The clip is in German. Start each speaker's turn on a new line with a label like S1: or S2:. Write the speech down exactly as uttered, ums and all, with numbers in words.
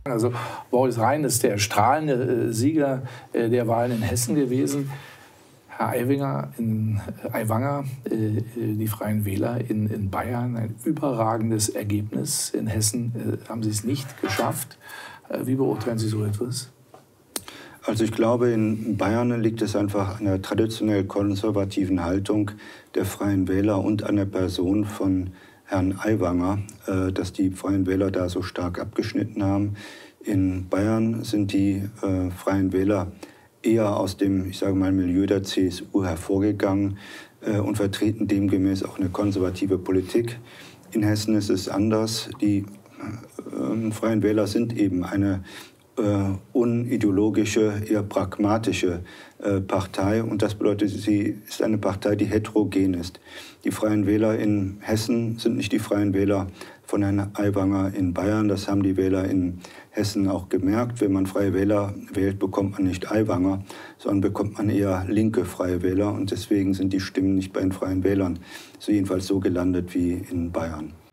S1: Also Boris Rhein ist der strahlende Sieger der Wahlen in Hessen gewesen. Herr Aiwanger, in, Aiwanger äh, die Freien Wähler in, in Bayern, ein überragendes Ergebnis. In Hessen äh, haben Sie es nicht geschafft. Äh, wie beurteilen Sie so etwas?
S2: Also ich glaube, in Bayern liegt es einfach an der traditionell konservativen Haltung der Freien Wähler und an der Person von Herrn Aiwanger, äh, dass die Freien Wähler da so stark abgeschnitten haben. In Bayern sind die äh, Freien Wähler eher aus dem, ich sage mal, Milieu der C S U hervorgegangen äh, und vertreten demgemäß auch eine konservative Politik. In Hessen ist es anders. Die äh, Freien Wähler sind eben eine äh, unideologische, eher pragmatische äh, Partei. Und das bedeutet, sie ist eine Partei, die heterogen ist. Die Freien Wähler in Hessen sind nicht die Freien Wähler von Herrn Aiwanger in Bayern. Das haben die Wähler in Hessen auch gemerkt. Wenn man Freie Wähler wählt, bekommt man nicht Aiwanger, sondern bekommt man eher linke Freie Wähler. Und deswegen sind die Stimmen nicht bei den Freien Wählern so jedenfalls so gelandet wie in Bayern.